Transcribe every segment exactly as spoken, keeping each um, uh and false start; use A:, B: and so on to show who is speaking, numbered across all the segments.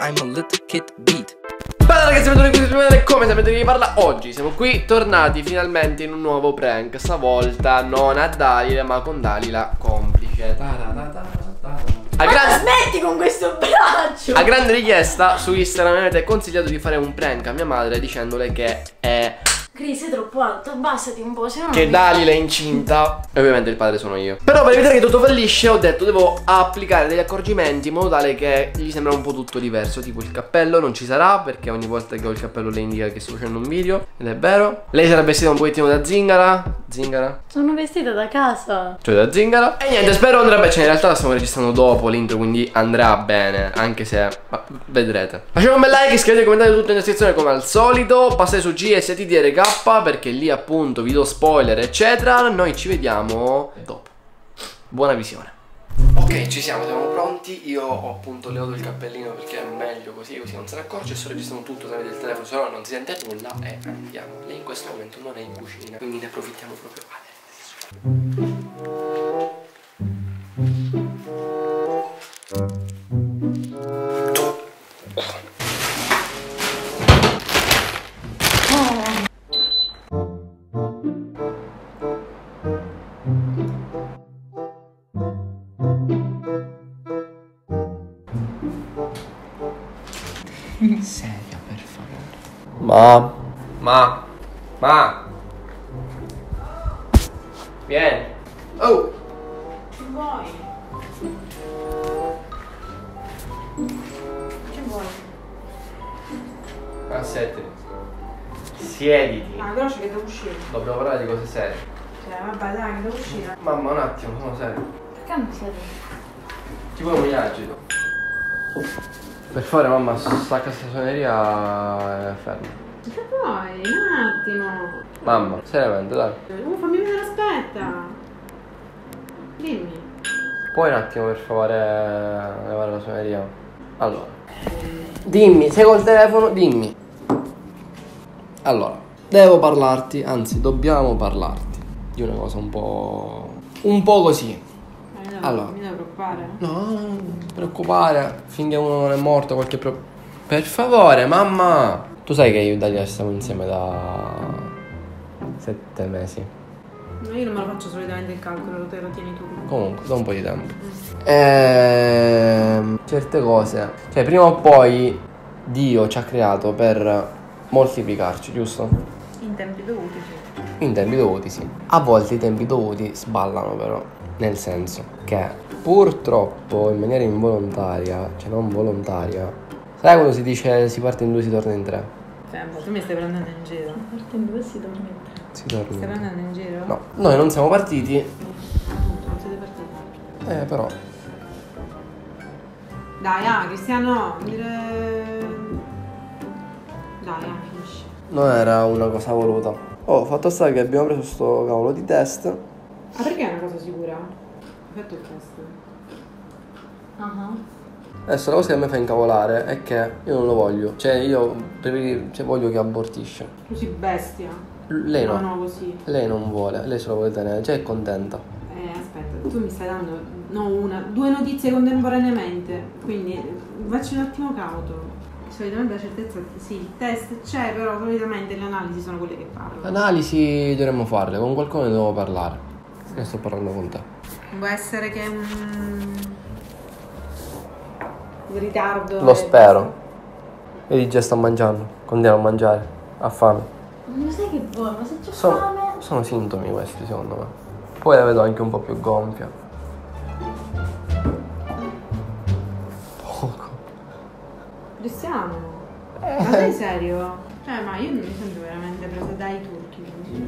A: I'm a little kid beat.
B: Ciao ragazzi, benvenuti qui su canale. Come sapete di chi parla oggi? Siamo qui tornati finalmente in un nuovo prank. Stavolta non a Dalila ma con Dalila complice. A grande...
C: Smetti con questo braccio!
B: A grande richiesta su Instagram mi avete consigliato di fare un prank a mia madre dicendole che è...
C: Cris, sei troppo alto, abbassati un po', se no
B: che Dalila è incinta. E ovviamente il padre sono io. Però per evitare che tutto fallisce ho detto devo applicare degli accorgimenti in modo tale che gli sembra un po' tutto diverso. Tipo il cappello non ci sarà, perché ogni volta che ho il cappello lei indica che sto facendo un video. Ed è vero. Lei sarà vestita un pochettino da zingara. Zingara?
C: Sono vestita da casa.
B: Cioè da zingara. E niente, spero andrà bene. Cioè in realtà la stiamo registrando dopo l'intro, quindi andrà bene. Anche se ma, vedrete. Lasciate un bel like, iscrivetevi, commentate tutto in descrizione come al solito. Passate su G S T D R K, perché lì appunto vi do spoiler eccetera. Noi ci vediamo dopo. Buona visione. Ok, ci siamo, siamo pronti. Io ho appunto levato il cappellino perché è meglio così, così non se ne accorge. Sto registrando tutto tramite il telefono, se no non si sente nulla. E andiamo. Lei in questo momento non è in cucina, quindi ne approfittiamo proprio adesso.
A: Seria, per favore.
B: Ma Ma Ma Vieni. Oh.
C: Che vuoi? Che vuoi?
B: Assettati. Siediti.
C: Ah, però c'è che devo uscire.
B: Dobbiamo parlare di cose serie.
C: Cioè, vabbè, dai, che devo uscire.
B: Mamma, un attimo, sono serio.
C: Perché non siete?
B: Ti vuoi un agito? Per favore mamma, stacca sta suoneria e ferma.
C: Che vuoi? Un attimo.
B: Mamma, seriamente, dai.
C: Uh, fammi vedere, aspetta. Dimmi.
B: Puoi un attimo per favore levare la suoneria? Allora. Dimmi, sei col telefono, dimmi. Allora, devo parlarti, anzi dobbiamo parlarti di una cosa un po'... un po' così. Allora.
C: Mi devo preoccupare?
B: No, non ti preoccupare, finché uno non è morto qualche pro... Per favore, mamma! Tu sai che io e Dalia stiamo insieme da... sette mesi.
C: No, io non me lo faccio solitamente il calcolo, te lo tieni tu.
B: Comunque, da un po' di tempo. Ehm, certe cose. Cioè, prima o poi Dio ci ha creato per moltiplicarci, giusto?
C: In tempi dovuti, sì.
B: In tempi dovuti, sì. A volte i tempi dovuti sballano però. Nel senso che purtroppo in maniera involontaria, cioè non volontaria, sai quando si dice si parte in due si torna in tre?
C: Fermo, tu mi stai prendendo in giro. Parte in due si torna in tre.
B: Si torna
C: Mi
B: in
C: stai
B: tre.
C: prendendo in giro?
B: No, noi non siamo partiti.
C: Appunto, non siete partiti.
B: Eh però
C: Dai, ah, Cristiano, dire... Dai, ah, finisci.
B: non era una cosa voluta. Oh, fatto sta che abbiamo preso sto cavolo di test.
C: Ah, perché è una cosa sicura? Hai fatto il test? Ah.
B: Adesso la cosa che a me fa incavolare è che io non lo voglio. Cioè io preferi- cioè, voglio che abortisce.
C: Così bestia.
B: Lei no.
C: No, no, così.
B: Lei non vuole, lei se lo vuole tenere, cioè è contenta.
C: Eh, aspetta, tu mi stai dando, no, una, due notizie contemporaneamente, quindi facci un attimo cauto. Solitamente la certezza, sì, il test c'è, però solitamente le analisi sono quelle che parlano.
B: Analisi dovremmo farle, con qualcuno ne devo parlare. Ne sto parlando con te.
C: Può essere che un un ritardo.
B: Lo
C: è-
B: spero. Vedi già sta mangiando, continua a mangiare, ha fame.
C: Ma sai che vuoi? Ma se c'ho
B: Sono,
C: fame?
B: sono sintomi questi secondo me. Poi la vedo anche un po' più gonfia. Poco.
C: Cristiano, ma sei serio? Cioè, ma io non mi sento veramente presa dai turchi.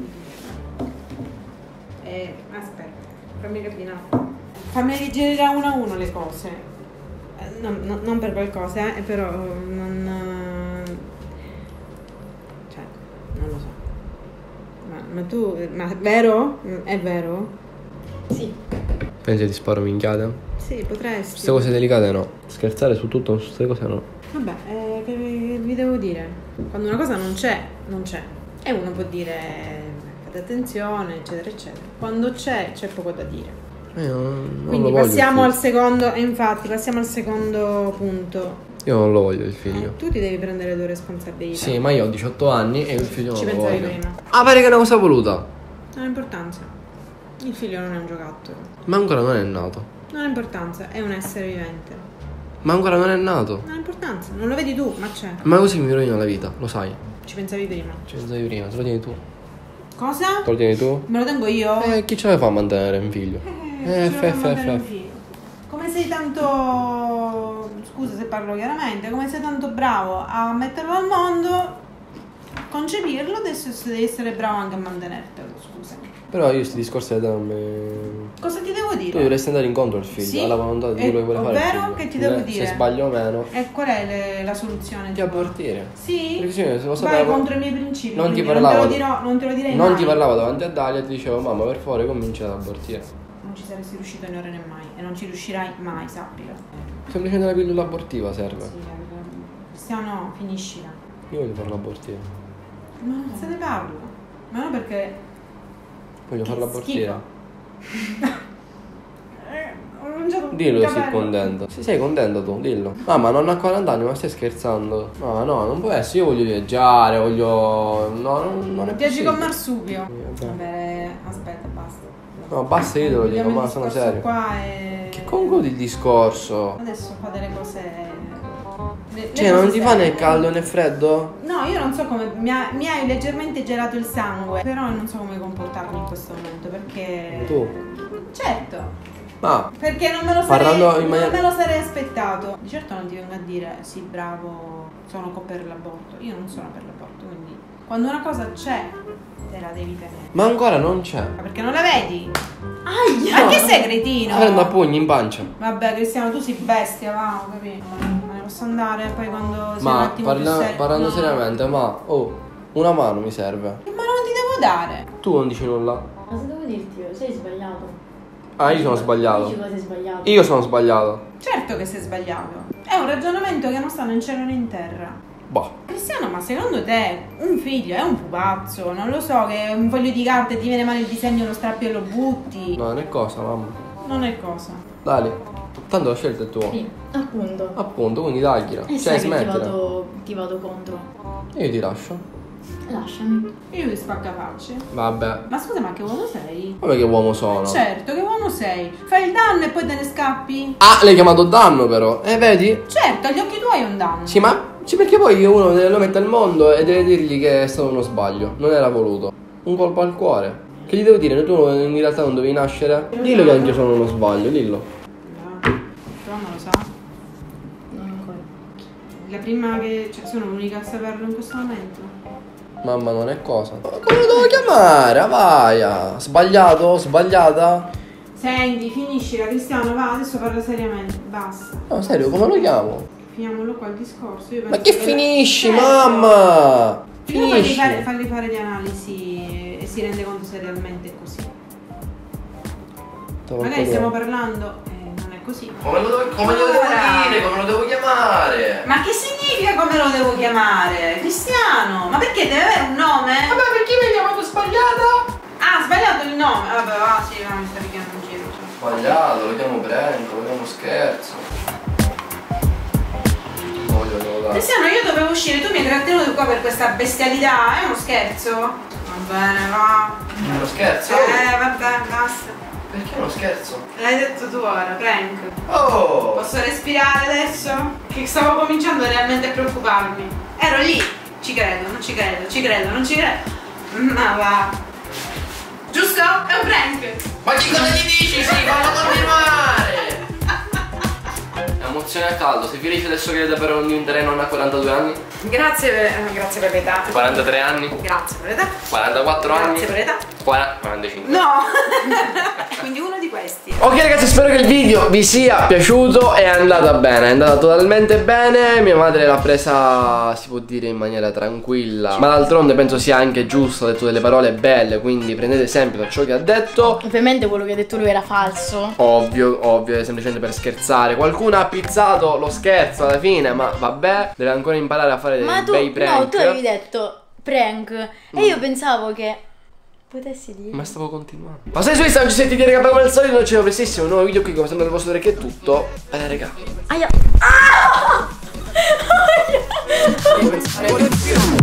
C: Eh, aspetta, fammi capire. Fammi digerire a uno a uno le cose. Eh, no, no, non per qualcosa, eh, però non... eh, cioè, non lo so. Ma, ma tu... Ma è vero? È vero? Sì.
B: Pensi ti sparo minchiate?
C: Sì, potresti.
B: Queste cose delicate no. Scherzare su tutto, su queste cose no.
C: Vabbè, eh, che vi, vi devo dire? Quando una cosa non c'è, non c'è. E uno può dire fate attenzione, eccetera, eccetera. Quando c'è, c'è poco da dire.
B: Eh, non, non
C: Quindi
B: lo voglio
C: passiamo
B: più.
C: al secondo, e infatti passiamo al secondo punto.
B: Io non lo voglio il figlio.
C: Eh, tu ti devi prendere le tue responsabilità.
B: Sì, ma io ho diciotto anni e il figlio
C: Ci
B: non lo
C: pensavi
B: voglio.
C: prima.
B: Ah, pare che è una cosa voluta.
C: Non ha importanza. Il figlio non è un giocattolo.
B: Ma ancora non è nato.
C: Non ha importanza, è un essere vivente.
B: Ma ancora non è nato.
C: Non ha importanza, non lo vedi tu, ma c'è.
B: Ma così mi rovino la vita, lo sai.
C: Ci pensavi prima.
B: Ci pensavi prima, te lo tieni tu.
C: Cosa?
B: Te lo tieni tu?
C: Me lo tengo io?
B: Eh, chi ce la fa a mantenere un figlio?
C: Eh,
B: Eh,
C: ce lo
B: fe,
C: fa
B: fe,
C: mandare un
B: fe.
C: figlio. Come sei tanto... Scusa se parlo chiaramente, come sei tanto bravo a metterlo al mondo, a concepirlo, adesso devi essere bravo anche a mantenertelo, scusami.
B: Però io questi discorsi da me...
C: Cosa ti devo dire?
B: Tu dovresti andare incontro al figlio,
C: Sì?
B: alla volontà di
C: E-
B: quello che vuole fare il
C: ovvero
B: figlio.
C: che ti devo
B: Eh,
C: dire?
B: Se sbaglio o meno.
C: E qual è le- la soluzione?
B: Di abortire.
C: Sì?
B: Perché sì, se lo
C: Vai
B: sapevo.
C: contro i miei principi.
B: Non ti
C: quindi
B: parlavo.
C: Non te lo dirò, non te lo direi
B: Non
C: mai.
B: ti parlavo davanti a Dalia e ti dicevo, mamma, per favore comincia ad abortire.
C: Non ci saresti riuscito né ora né mai. E non ci riuscirai mai, sappilo.
B: Semplicemente la pillola abortiva serve.
C: Sì, Cristiano, finiscila.
B: Io voglio farla abortire.
C: Ma non se ne parla. Ma no perché...
B: Voglio
C: Che
B: farla abortire.
C: Eh, ho mangiato un
B: Dillo se sei
C: capello.
B: contento. Se sei contento tu, dillo. Mamma, non ha quaranta anni, ma stai scherzando? No, no, non può essere. Io voglio viaggiare, voglio. No, non, non è
C: Viaggi
B: possibile.
C: con marsupio.
B: Sì, vabbè.
C: Vabbè, aspetta, basta.
B: No, basta, io te lo dico,
C: Chiudiamo
B: ma
C: il
B: sono
C: discorso
B: serio.
C: Qua e...
B: Che concludi il discorso?
C: Adesso fa delle cose... le- le
B: Cioè,
C: cose
B: non ti fa
C: serie.
B: né caldo né freddo?
C: No, io non so come... Mi, ha- mi hai leggermente gelato il sangue. Però non so come comportarmi in questo momento perché...
B: Tu?
C: Certo.
B: Ma
C: Perché non me lo sarei,
B: Parlando in
C: non
B: maniera-
C: me lo sarei aspettato. Di certo non ti vengo a dire sì bravo, sono co- per l'aborto. Io non sono per l'aborto, quindi quando una cosa c'è te la devi tenere.
B: Ma ancora non c'è.
C: Ma perché non la vedi? Aia! Ma che sei cretino?
B: Prendo a pugni in pancia.
C: Vabbè Cristiano, tu sei bestia, va, ho capito. Me ne posso andare poi quando sei un
B: Ma
C: attimo più
B: parla-
C: serio.
B: parlando
C: No.
B: seriamente, ma oh, una mano mi serve.
C: Che mano ti devo dare?
B: Tu non dici nulla.
D: Ma se devo dirti io, sei sbagliato.
B: Ah, io sono sbagliato.
D: Dici cosa sei sbagliato.
B: Io sono sbagliato.
C: Certo che sei sbagliato. È un ragionamento che non sta né in cielo né in terra.
B: Boh.
C: Cristiano, ma secondo te un figlio è un pupazzo? Non lo so, che un foglio di carta e ti viene male il disegno, lo strappi e lo butti.
B: No, non è cosa, mamma.
C: Non è cosa.
B: Dai. Tanto la scelta è tua.
D: Sì, appunto.
B: Appunto, quindi dagliela.
D: E
B: Cioè,
D: sai che ti
B: smettila.
D: vado, ti vado contro.
B: Io ti lascio.
D: Lasciami.
C: Io ti spaccafacce.
B: Vabbè.
C: Ma scusa, ma che uomo sei?
B: Come che uomo sono?
C: Certo, che uomo sei? Fai il danno e poi te ne scappi?
B: Ah, l'hai chiamato danno però. Eh, vedi?
C: Certo, agli occhi tuoi è un danno.
B: Sì, ma... Sì, perché poi uno lo mette al mondo e deve dirgli che è stato uno sbaglio. Non era voluto. Un colpo al cuore. Che gli devo dire? Tu in realtà non dovevi nascere? Dillo che anche sono uno sbaglio, dillo.
C: No, però non lo sa.
D: Non ancora.
C: La prima che... Cioè, sono l'unica a saperlo in questo momento.
B: Mamma non è cosa. Ma come lo devo chiamare? Vai. ah. Sbagliato? Sbagliata?
C: Senti, finiscila, Cristiano, va, adesso parla seriamente. Basta.
B: No, serio, come lo chiamo?
C: Finiamolo qua il discorso. Io
B: Ma
C: penso
B: che
C: che-
B: finisci,
C: Certo.
B: mamma?
C: Prima Fagli
B: Finisci.
C: fare, fagli fare le analisi e si rende conto se realmente è così.
B: Stavo
C: Magari
B: ancora-
C: stiamo parlando e non è così.
B: Come lo devo, come lo devo
C: Ora.
B: dire? Come lo devo chiamare?
C: Ma che significa come lo devo chiamare? Cristiano? Ma perché deve avere un nome?
B: Vabbè, perché mi hai chiamato sbagliata?
C: Ah, sbagliato il nome. Vabbè, va, sì, va, mi sta picchiando in giro. Cioè.
B: Sbagliato, lo chiamo prank, lo chiamo scherzo. Non voglio dare.
C: Cristiano, io dovevo uscire, tu mi hai trattenuto qua per questa bestialità, è uno scherzo? Va bene, va.
B: È uno scherzo?
C: Eh, vabbè, basta.
B: Perché è uno scherzo?
C: L'hai detto tu ora, prank.
B: Oh!
C: Posso respirare adesso? Che stavo cominciando realmente a preoccuparmi. Ero lì. Ci credo, non ci credo, ci credo, non ci credo. Ma va. Giusto? È un prank.
B: Ma che cosa gli dici? Sì, fallo continuare! È emozione a caldo, sei felice adesso che davvero diventerei nonna a quarantadue anni?
C: Grazie per, eh, grazie per l'età.
B: quarantatré anni?
C: Grazie per l'età.
B: quarantaquattro anni?
C: Grazie per l'età.
B: quaranta quarantacinque.
C: No. Quindi uno di questi.
B: Ok ragazzi, spero che il video vi sia piaciuto. È andata bene, è andata totalmente bene. Mia madre l'ha presa, si può dire, in maniera tranquilla. Ma d'altronde penso sia anche giusto, ha detto delle parole belle, quindi prendete esempio da ciò che ha detto.
D: Ovviamente quello che ha detto lui era falso.
B: Ovvio, ovvio, è semplicemente per scherzare. Qualcuno ha pizzato lo scherzo alla fine, ma vabbè, deve ancora imparare a fare dei
D: Ma tu,
B: bei prank.
D: no, tu avevi detto prank. E io pensavo che potessi dire.
B: Ma stavo continuando. Ma se su Instagram ci senti dire che come al solito, ci vediamo prestissimo un nuovo video qui, come sempre nel vostro orecchio è tutto. Eh raga.
D: Aia. Ah!
E: danzare.